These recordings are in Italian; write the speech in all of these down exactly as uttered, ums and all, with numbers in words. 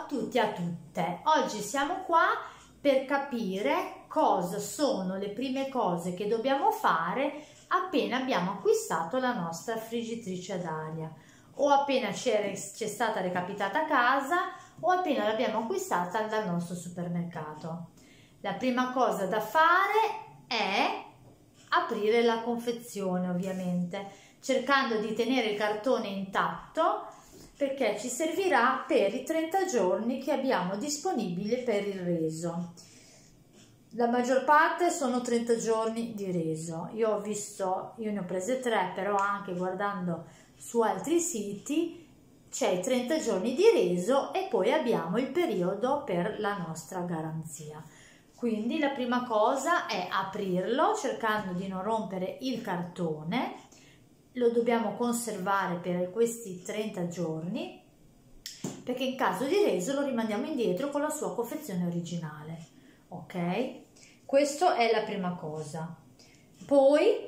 a tutti e a tutte. Oggi siamo qua per capire cosa sono le prime cose che dobbiamo fare appena abbiamo acquistato la nostra friggitrice ad aria, o appena c'è stata recapitata a casa, o appena l'abbiamo acquistata dal nostro supermercato. La prima cosa da fare è aprire la confezione, ovviamente, cercando di tenere il cartone intatto, perché ci servirà per i trenta giorni che abbiamo disponibili per il reso. La maggior parte sono trenta giorni di reso. Io ho visto, io ne ho prese tre, però anche guardando su altri siti c'è i trenta giorni di reso e poi abbiamo il periodo per la nostra garanzia. Quindi la prima cosa è aprirlo cercando di non rompere il cartone. Lo dobbiamo conservare per questi trenta giorni, perché in caso di reso lo rimandiamo indietro con la sua confezione originale. Ok? Questa è la prima cosa. Poi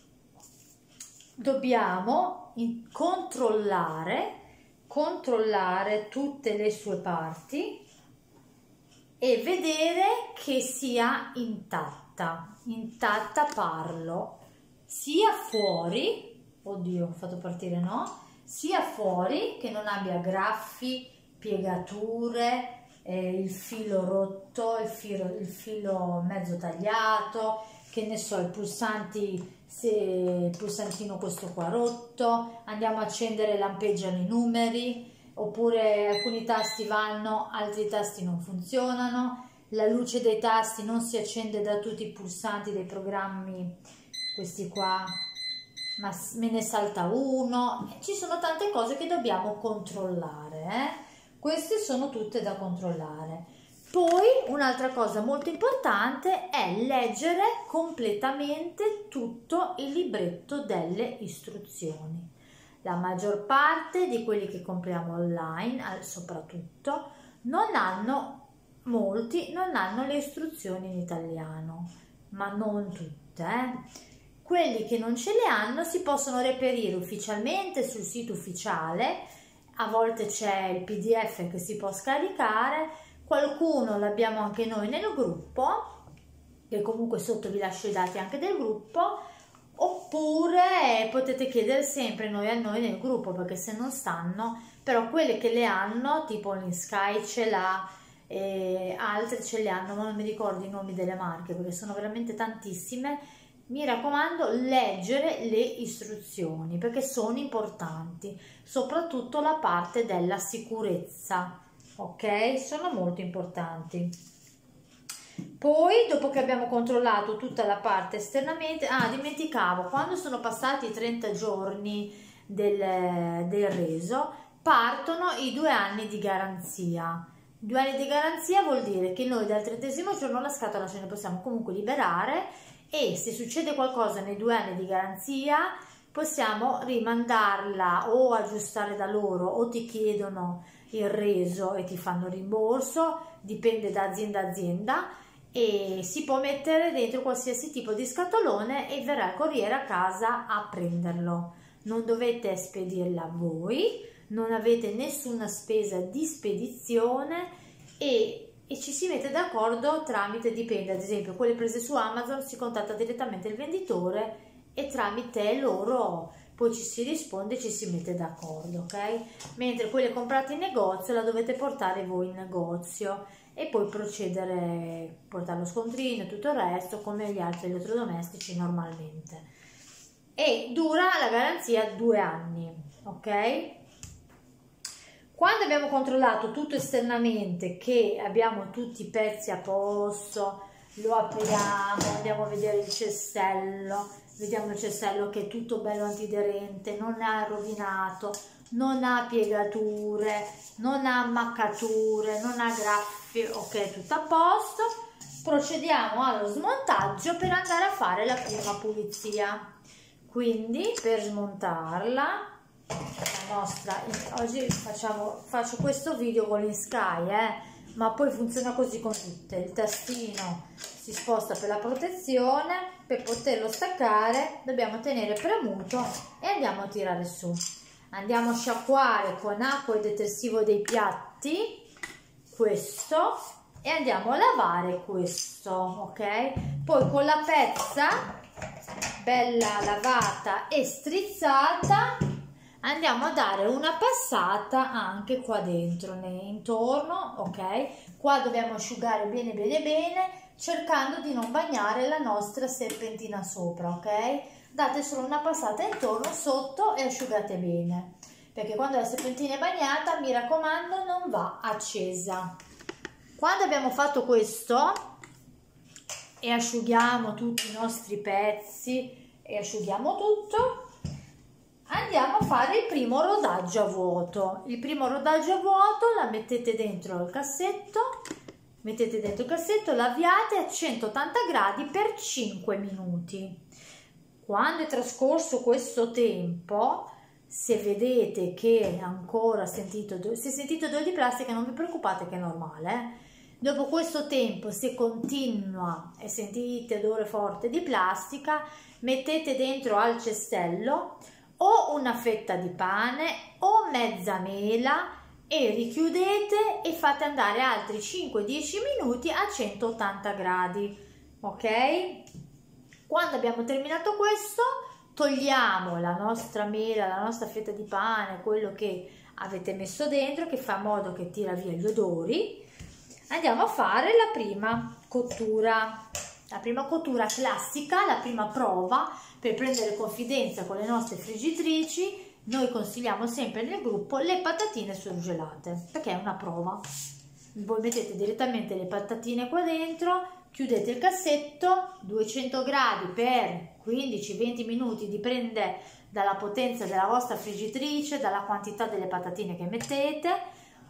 dobbiamo controllare, controllare tutte le sue parti e vedere che sia intatta. Intatta parlo sia fuori, oddio ho fatto partire no, sia fuori, che non abbia graffi, piegature, eh, il filo rotto, il filo, il filo mezzo tagliato, che ne so, i pulsanti, se il pulsantino questo qua rotto, andiamo a accendere, lampeggiano i numeri, oppure alcuni tasti vanno, altri tasti non funzionano, la luce dei tasti non si accende da tutti i pulsanti dei programmi, questi qua, ma me ne salta uno. Ci sono tante cose che dobbiamo controllare, eh? Queste sono tutte da controllare. Poi un'altra cosa molto importante è leggere completamente tutto il libretto delle istruzioni. La maggior parte di quelli che compriamo online, soprattutto, non hanno, molti non hanno le istruzioni in italiano, ma non tutte, eh? Quelli che non ce le hanno si possono reperire ufficialmente sul sito ufficiale, a volte c'è il P D F che si può scaricare, qualcuno l'abbiamo anche noi nel gruppo, che comunque sotto vi lascio i dati anche del gruppo, oppure potete chiedere sempre noi a noi nel gruppo, perché se non sanno, però quelle che le hanno, tipo l'Insky ce l'ha, e altre ce le hanno, ma non mi ricordo i nomi delle marche perché sono veramente tantissime. Mi raccomando, leggere le istruzioni perché sono importanti, soprattutto la parte della sicurezza, ok? Sono molto importanti. Poi, dopo che abbiamo controllato tutta la parte esternamente, ah, dimenticavo, quando sono passati i trenta giorni del, del reso, partono i due anni di garanzia. Due anni di garanzia vuol dire che noi dal trentesimo giorno la scatola ce ne possiamo comunque liberare, e se succede qualcosa nei due anni di garanzia possiamo rimandarla o aggiustare da loro, o ti chiedono il reso e ti fanno rimborso, dipende da azienda a azienda, e si può mettere dentro qualsiasi tipo di scatolone e verrà il corriere a casa a prenderlo. Non dovete spedirla voi, non avete nessuna spesa di spedizione, e e ci si mette d'accordo tramite, dipende, ad esempio quelle prese su Amazon si contatta direttamente il venditore e tramite loro poi ci si risponde, ci si mette d'accordo, ok? Mentre quelle comprate in negozio la dovete portare voi in negozio e poi procedere, portare lo scontrino e tutto il resto come gli altri elettrodomestici normalmente. E dura la garanzia due anni, ok? Quando abbiamo controllato tutto esternamente, che abbiamo tutti i pezzi a posto, lo apriamo, andiamo a vedere il cestello, vediamo il cestello che è tutto bello antiderente, non è rovinato, non ha piegature, non ha ammaccature, non ha graffi, ok, tutto a posto. Procediamo allo smontaggio per andare a fare la prima pulizia. Quindi per smontarla, la nostra, oggi facciamo, faccio questo video con l'Insky, eh, ma poi funziona così con tutte. Il tastino si sposta per la protezione, per poterlo staccare dobbiamo tenere premuto e andiamo a tirare su. Andiamo a sciacquare con acqua e detersivo dei piatti questo e andiamo a lavare questo, ok? Poi con la pezza bella lavata e strizzata andiamo a dare una passata anche qua dentro, intorno, ok? Qua dobbiamo asciugare bene bene bene, cercando di non bagnare la nostra serpentina sopra, ok? Date solo una passata intorno, sotto e asciugate bene, perché quando la serpentina è bagnata, mi raccomando, non va accesa. Quando abbiamo fatto questo e asciughiamo tutti i nostri pezzi e asciughiamo tutto, andiamo a fare il primo rodaggio a vuoto. Il primo rodaggio a vuoto la mettete dentro il cassetto, mettete dentro il cassetto, la avviate a centottanta gradi per cinque minuti. Quando è trascorso questo tempo, se vedete che ancora sentito, se sentite odore di plastica, non vi preoccupate che è normale, eh? Dopo questo tempo, se continua e sentite odore forte di plastica, mettete dentro al cestello o una fetta di pane o mezza mela e richiudete e fate andare altri cinque dieci minuti a centottanta gradi, ok? Quando abbiamo terminato questo, togliamo la nostra mela, la nostra fetta di pane, quello che avete messo dentro, che fa modo che tira via gli odori. Andiamo a fare la prima cottura, la prima cottura classica, la prima prova per prendere confidenza con le nostre friggitrici. Noi consigliamo sempre nel gruppo le patatine surgelate, perché è una prova. Voi mettete direttamente le patatine qua dentro, chiudete il cassetto, duecento gradi per quindici venti minuti, dipende dalla potenza della vostra friggitrice, dalla quantità delle patatine che mettete,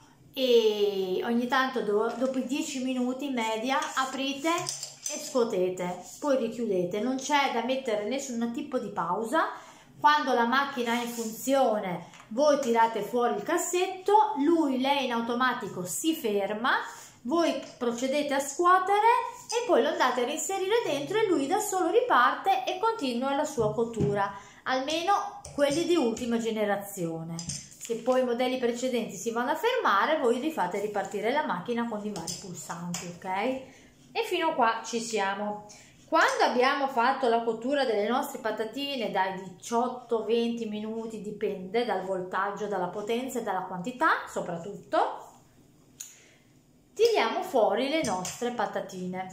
e ogni tanto do, dopo i dieci minuti in media aprite e scuotete, poi richiudete. Non c'è da mettere nessun tipo di pausa. Quando la macchina è in funzione, voi tirate fuori il cassetto, lui, lei in automatico si ferma, voi procedete a scuotere e poi lo andate a reinserire dentro e lui da solo riparte e continua la sua cottura, almeno quelli di ultima generazione. Se poi i modelli precedenti si vanno a fermare, voi vi fate ripartire la macchina con i vari pulsanti, ok? E fino a qua ci siamo. Quando abbiamo fatto la cottura delle nostre patatine dai diciotto venti minuti, dipende dal voltaggio, dalla potenza e dalla quantità soprattutto, tiriamo fuori le nostre patatine.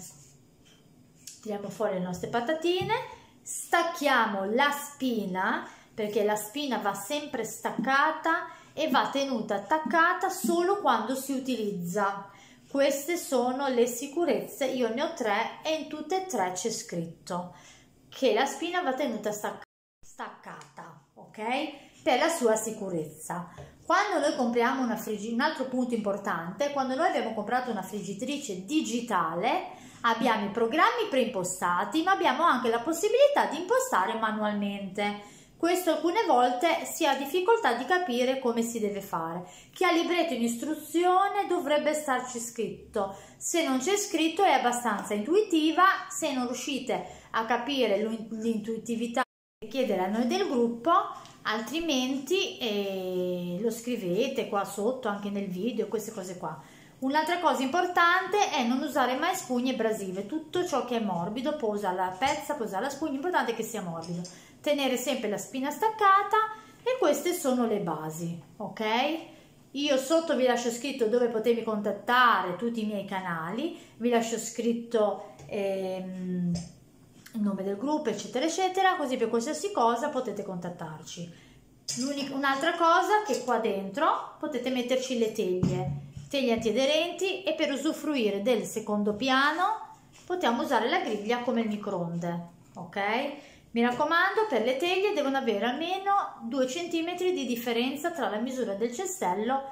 Tiriamo fuori le nostre patatine, stacchiamo la spina, perché la spina va sempre staccata e va tenuta attaccata solo quando si utilizza. Queste sono le sicurezze, io ne ho tre e in tutte e tre c'è scritto che la spina va tenuta staccata, ok? Per la sua sicurezza. Quando noi compriamo una friggitrice, un altro punto importante, quando noi abbiamo comprato una friggitrice digitale, abbiamo i programmi preimpostati, ma abbiamo anche la possibilità di impostare manualmente. Questo alcune volte si ha difficoltà di capire come si deve fare. Chi ha libretto in istruzione dovrebbe starci scritto. Se non c'è scritto è abbastanza intuitiva. Se non riuscite a capire l'intuitività, chiedere a noi del gruppo, altrimenti eh, lo scrivete qua sotto anche nel video, queste cose qua. Un'altra cosa importante è non usare mai spugne abrasive. Tutto ciò che è morbido, può usare la pezza, può usare la spugna, l'importante è che sia morbido. Tenere sempre la spina staccata, e queste sono le basi, ok? Io sotto vi lascio scritto dove potermi contattare, tutti i miei canali, vi lascio scritto ehm, il nome del gruppo, eccetera eccetera, così per qualsiasi cosa potete contattarci. Un'altra cosa, che qua dentro potete metterci le teglie, teglie antiaderenti, e per usufruire del secondo piano possiamo usare la griglia come il microonde, ok? Mi raccomando, per le teglie devono avere almeno due centimetri di differenza tra la misura del cestello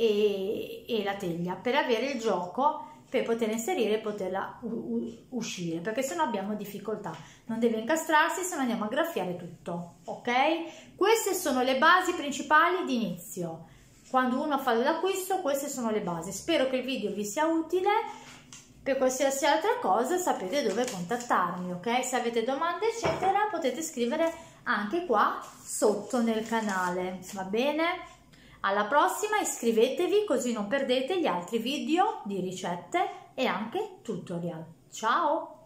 e, e la teglia, per avere il gioco, per poter inserire e poterla uscire, perché se no abbiamo difficoltà. Non deve incastrarsi, se no andiamo a graffiare tutto, ok? Queste sono le basi principali di inizio. Quando uno fa l'acquisto, queste sono le basi. Spero che il video vi sia utile. Per qualsiasi altra cosa sapete dove contattarmi, ok? Se avete domande eccetera potete scrivere anche qua sotto nel canale, va bene? Alla prossima, iscrivetevi così non perdete gli altri video di ricette e anche tutorial. Ciao!